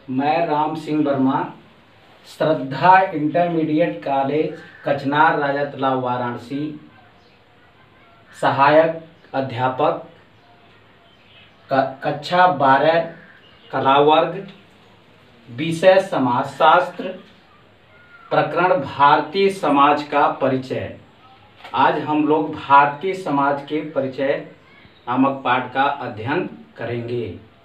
मैं Ram Singh Verma, Shraddha intermediate college Kachnar Raja तालाब वाराणसी, सहायक अध्यापक कक्षा 12 कला वर्ग, विषय समाजशास्त्र, प्रकरण भारतीय समाज का परिचय। आज हम लोग भारतीय समाज के परिचय नामक पाठ का अध्ययन करेंगे।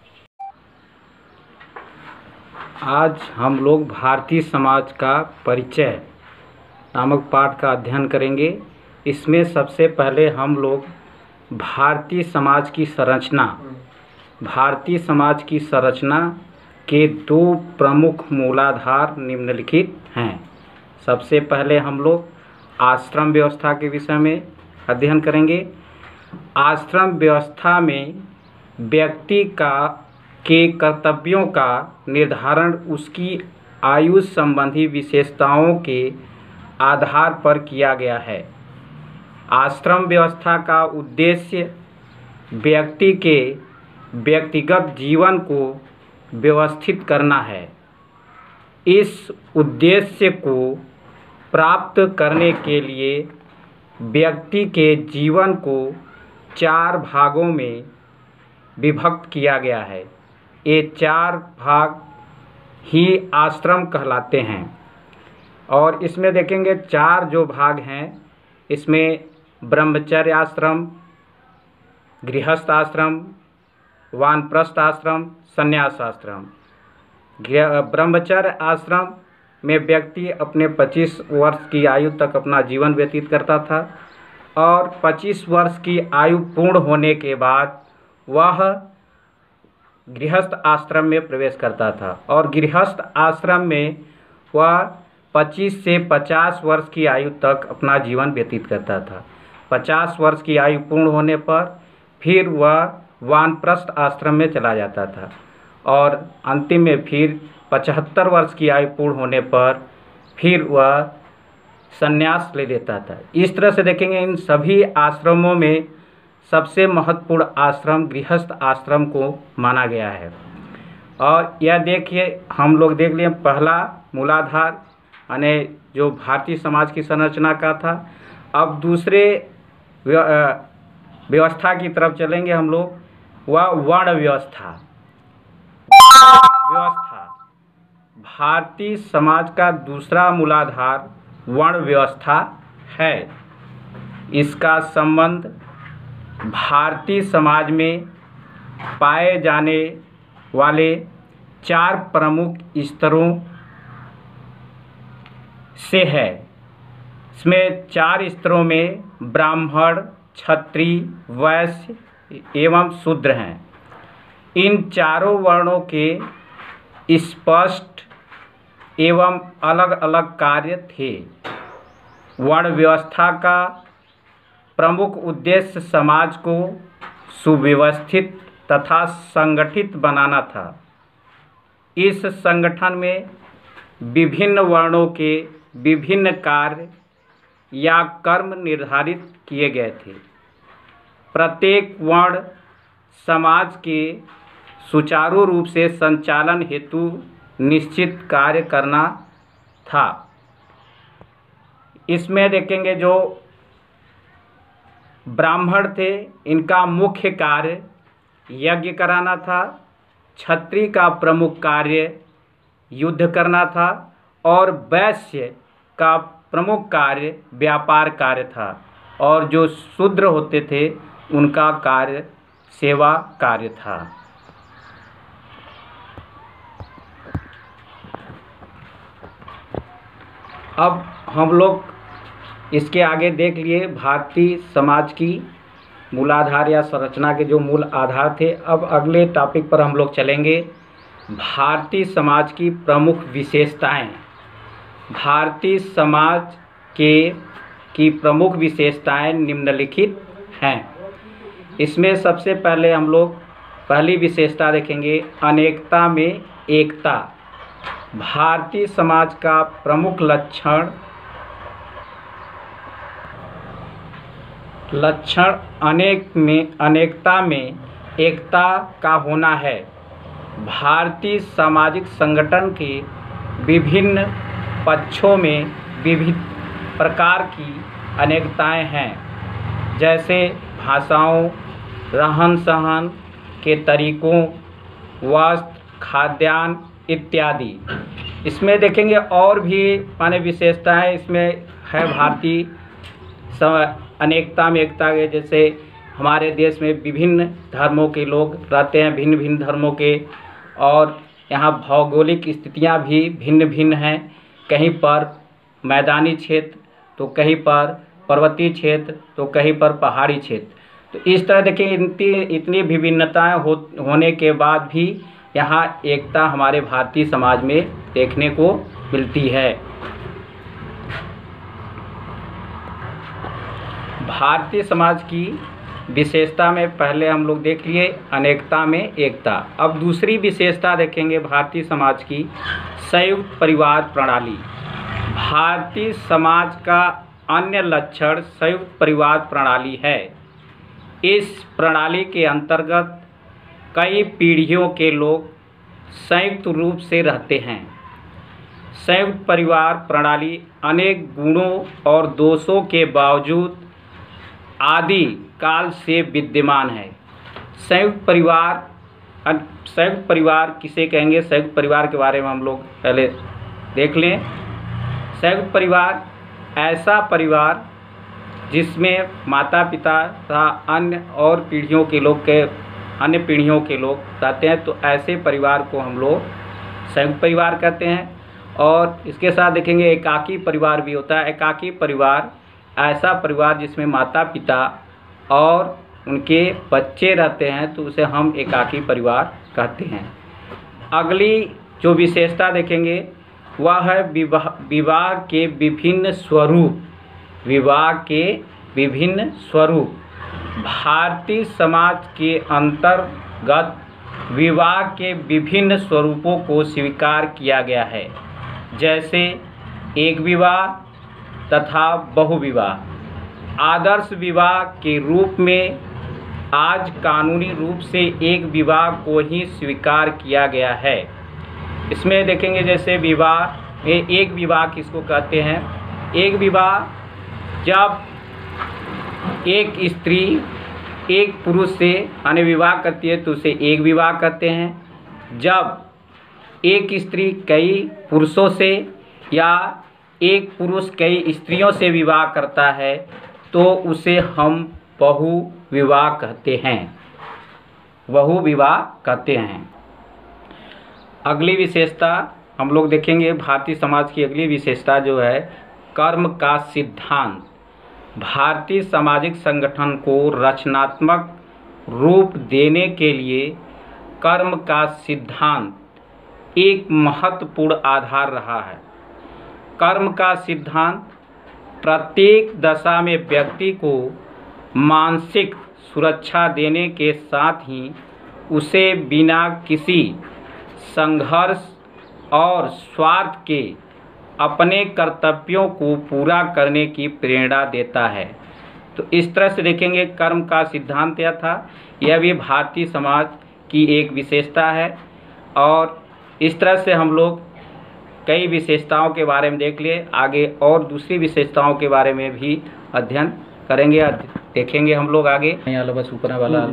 आज हम लोग भारतीय समाज का परिचय नामक पाठ का अध्ययन करेंगे। इसमें सबसे पहले हम लोग भारतीय समाज की संरचना के दो प्रमुख मूलाधार निम्नलिखित हैं। सबसे पहले हम लोग आश्रम व्यवस्था के विषय में अध्ययन करेंगे। आश्रम व्यवस्था में व्यक्ति के कर्तव्यों का निर्धारण उसकी आयु संबंधी विशेषताओं के आधार पर किया गया है। आश्रम व्यवस्था का उद्देश्य व्यक्ति के व्यक्तिगत जीवन को व्यवस्थित करना है। इस उद्देश्य को प्राप्त करने के लिए व्यक्ति के जीवन को 4 भागों में विभक्त किया गया है। ये 4 भाग ही आश्रम कहलाते हैं। और इसमें देखेंगे 4 जो भाग हैं, इसमें ब्रह्मचर्य आश्रम, गृहस्थ आश्रम, वानप्रस्थ आश्रम, संन्यास आश्रम। ब्रह्मचर्य आश्रम में व्यक्ति अपने 25 वर्ष की आयु तक अपना जीवन व्यतीत करता था और 25 वर्ष की आयु पूर्ण होने के बाद वह गृहस्थ आश्रम में प्रवेश करता था और गृहस्थ आश्रम में वह 25 से 50 वर्ष की आयु तक अपना जीवन व्यतीत करता था। 50 वर्ष की आयु पूर्ण होने पर फिर वह वानप्रस्थ आश्रम में चला जाता था और अंतिम में फिर 75 वर्ष की आयु पूर्ण होने पर फिर वह संन्यास ले लेता था। इस तरह से देखेंगे इन सभी आश्रमों में सबसे महत्वपूर्ण आश्रम गृहस्थ आश्रम को माना गया है। और यह देखिए हम लोग देख लिए पहला मूलाधार यानी जो भारतीय समाज की संरचना का था। अब दूसरे व्यवस्था की तरफ चलेंगे हम लोग, वह वर्ण व्यवस्था। भारतीय समाज का दूसरा मूलाधार वर्ण व्यवस्था है। इसका संबंध भारतीय समाज में पाए जाने वाले 4 प्रमुख स्तरों से है। इसमें 4 स्तरों में ब्राह्मण, क्षत्रिय, वैश्य एवं शूद्र हैं। इन चारों वर्णों के स्पष्ट एवं अलग अलग कार्य थे। वर्ण व्यवस्था का प्रमुख उद्देश्य समाज को सुव्यवस्थित तथा संगठित बनाना था। इस संगठन में विभिन्न वर्णों के विभिन्न कार्य या कर्म निर्धारित किए गए थे। प्रत्येक वर्ण समाज के सुचारू रूप से संचालन हेतु निश्चित कार्य करना था। इसमें देखेंगे जो ब्राह्मण थे, इनका मुख्य कार्य यज्ञ कराना था। क्षत्रिय का प्रमुख कार्य युद्ध करना था और वैश्य का प्रमुख कार्य व्यापार कार्य था और जो शूद्र होते थे उनका कार्य सेवा कार्य था। अब हम लोग इसके आगे देख लिए भारतीय समाज की मूलाधार या संरचना के जो मूल आधार थे। अब अगले टॉपिक पर हम लोग चलेंगे, भारतीय समाज की प्रमुख विशेषताएं। भारतीय समाज की प्रमुख विशेषताएं निम्नलिखित हैं। इसमें सबसे पहले हम लोग पहली विशेषता देखेंगे, अनेकता में एकता। भारतीय समाज का प्रमुख लक्षण अनेकता में एकता का होना है। भारतीय सामाजिक संगठन के विभिन्न पक्षों में विविध प्रकार की अनेकताएं हैं, जैसे भाषाओं, रहन सहन के तरीकों, वस्त्र, खाद्यान्न इत्यादि। इसमें देखेंगे और भी माने विशेषताएं इसमें है भारतीय अनेकता में एकता के। जैसे हमारे देश में विभिन्न धर्मों के लोग रहते हैं, भिन्न भिन्न धर्मों के, और यहाँ भौगोलिक स्थितियाँ भी भिन्न भिन्न हैं। कहीं पर मैदानी क्षेत्र तो कहीं पर पर्वतीय क्षेत्र तो कहीं पर पहाड़ी क्षेत्र। तो इस तरह देखिए इतनी विभिन्नताएं होने के बाद भी यहाँ एकता हमारे भारतीय समाज में देखने को मिलती है। भारतीय समाज की विशेषता में पहले हम लोग देख लिए अनेकता में एकता। अब दूसरी विशेषता देखेंगे भारतीय समाज की, संयुक्त परिवार प्रणाली। भारतीय समाज का अन्य लक्षण संयुक्त परिवार प्रणाली है। इस प्रणाली के अंतर्गत कई पीढ़ियों के लोग संयुक्त रूप से रहते हैं। संयुक्त परिवार प्रणाली अनेक गुणों और दोषों के बावजूद आदि काल से विद्यमान है। संयुक्त परिवार किसे कहेंगे? संयुक्त परिवार के बारे में हम लोग पहले देख लें। संयुक्त परिवार ऐसा परिवार जिसमें माता पिता तथा अन्य पीढ़ियों के लोग रहते हैं, तो ऐसे परिवार को हम लोग संयुक्त परिवार कहते हैं। और इसके साथ देखेंगे एकाकी परिवार भी होता है। एकाकी परिवार ऐसा परिवार जिसमें माता पिता और उनके बच्चे रहते हैं, तो उसे हम एकाकी परिवार कहते हैं। अगली जो विशेषता देखेंगे वह है विवाह के विभिन्न स्वरूप। विवाह के विभिन्न स्वरूप। भारतीय समाज के अंतर्गत विवाह के विभिन्न स्वरूपों को स्वीकार किया गया है, जैसे एक विवाह तथा बहुविवाह। आदर्श विवाह के रूप में आज कानूनी रूप से एक विवाह को ही स्वीकार किया गया है। इसमें देखेंगे जैसे विवाह में एक विवाह किसको कहते हैं? एक विवाह जब एक स्त्री एक पुरुष से यानी विवाह करती है तो उसे एक विवाह कहते हैं। जब एक स्त्री कई पुरुषों से या एक पुरुष कई स्त्रियों से विवाह करता है तो उसे हम बहु विवाह कहते हैं। बहु विवाह कहते हैं। अगली विशेषता हम लोग देखेंगे भारतीय समाज की अगली विशेषता जो है कर्म का सिद्धांत। भारतीय सामाजिक संगठन को रचनात्मक रूप देने के लिए कर्म का सिद्धांत एक महत्वपूर्ण आधार रहा है। कर्म का सिद्धांत प्रत्येक दशा में व्यक्ति को मानसिक सुरक्षा देने के साथ ही उसे बिना किसी संघर्ष और स्वार्थ के अपने कर्तव्यों को पूरा करने की प्रेरणा देता है। तो इस तरह से देखेंगे कर्म का सिद्धांत यह था। यह भी भारतीय समाज की एक विशेषता है और इस तरह से हम लोग कई विशेषताओं के बारे में देख लिए। आगे और दूसरी विशेषताओं के बारे में भी अध्ययन करेंगे, देखेंगे हम लोग आगे। बस ऊपर वाला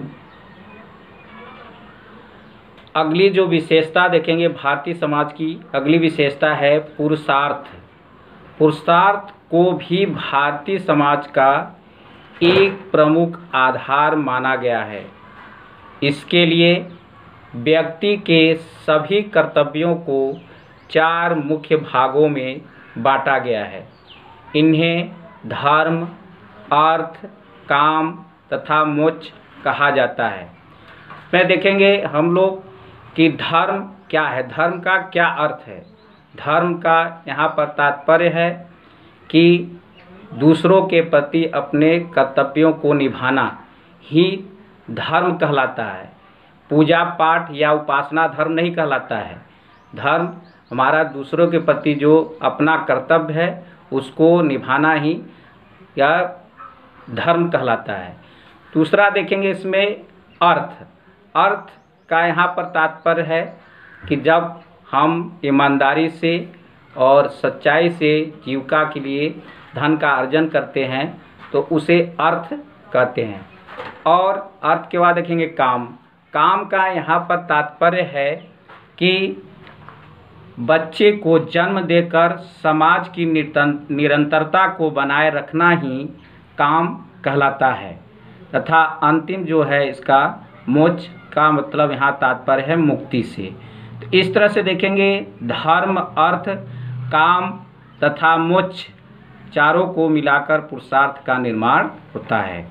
अगली जो विशेषता देखेंगे भारतीय समाज की अगली विशेषता है पुरुषार्थ। पुरुषार्थ को भी भारतीय समाज का एक प्रमुख आधार माना गया है। इसके लिए व्यक्ति के सभी कर्तव्यों को 4 मुख्य भागों में बांटा गया है। इन्हें धर्म, अर्थ, काम तथा मोक्ष कहा जाता है। मैं देखेंगे हम लोग कि धर्म क्या है, धर्म का क्या अर्थ है। धर्म का यहाँ पर तात्पर्य है कि दूसरों के प्रति अपने कर्तव्यों को निभाना ही धर्म कहलाता है। पूजा पाठ या उपासना धर्म नहीं कहलाता है। धर्म हमारा दूसरों के प्रति जो अपना कर्तव्य है उसको निभाना ही या धर्म कहलाता है। दूसरा देखेंगे इसमें अर्थ। अर्थ का यहाँ पर तात्पर्य है कि जब हम ईमानदारी से और सच्चाई से जीविका के लिए धन का अर्जन करते हैं तो उसे अर्थ कहते हैं। और अर्थ के बाद देखेंगे काम। काम का यहाँ पर तात्पर्य है कि बच्चे को जन्म देकर समाज की निरंतरता को बनाए रखना ही काम कहलाता है तथा अंतिम जो है इसका मोक्ष का मतलब यहाँ तात्पर्य है मुक्ति से। तो इस तरह से देखेंगे धर्म, अर्थ, काम तथा मोक्ष चारों को मिलाकर पुरुषार्थ का निर्माण होता है।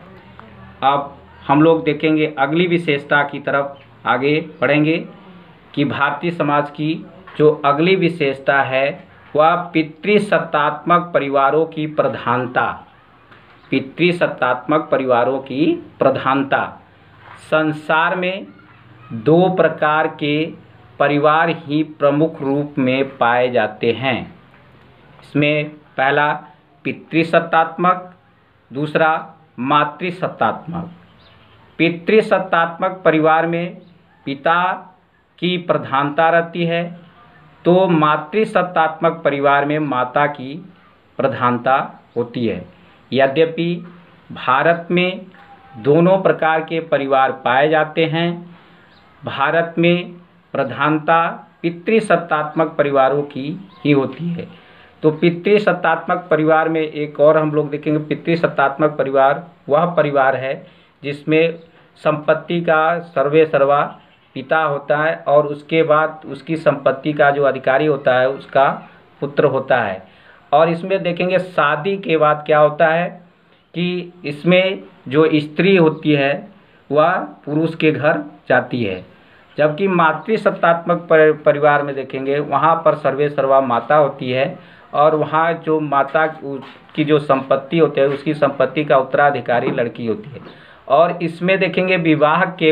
अब हम लोग देखेंगे अगली विशेषता की तरफ आगे बढ़ेंगे कि भारतीय समाज की जो अगली विशेषता है वह पितृसत्तात्मक परिवारों की प्रधानता। पितृसत्तात्मक परिवारों की प्रधानता। संसार में दो प्रकार के परिवार ही प्रमुख रूप में पाए जाते हैं। इसमें पहला पितृसत्तात्मक, दूसरा मातृसत्तात्मक। पितृसत्तात्मक परिवार में पिता की प्रधानता रहती है तो मातृसत्तात्मक परिवार में माता की प्रधानता होती है। यद्यपि भारत में दोनों प्रकार के परिवार पाए जाते हैं, भारत में प्रधानता पितृसत्तात्मक परिवारों की ही होती है। तो पितृसत्तात्मक परिवार में एक और हम लोग देखेंगे, पितृसत्तात्मक परिवार वह परिवार है जिसमें संपत्ति का सर्वे सर्वा पिता होता है और उसके बाद उसकी संपत्ति का जो अधिकारी होता है उसका पुत्र होता है। और इसमें देखेंगे शादी के बाद क्या होता है कि इसमें जो स्त्री होती है वह पुरुष के घर जाती है, जबकि मातृसत्तात्मक परिवार में देखेंगे वहाँ पर सर्वे सर्वा माता होती है और वहाँ जो माता की जो संपत्ति होती है उसकी संपत्ति का उत्तराधिकारी लड़की होती है। और इसमें देखेंगे विवाह के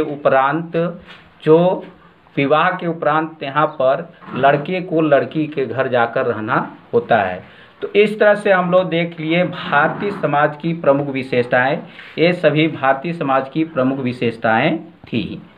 उपरांत यहाँ पर लड़के को लड़की के घर जाकर रहना होता है। तो इस तरह से हम लोग देख लिए भारतीय समाज की प्रमुख विशेषताएं। ये सभी भारतीय समाज की प्रमुख विशेषताएं थी।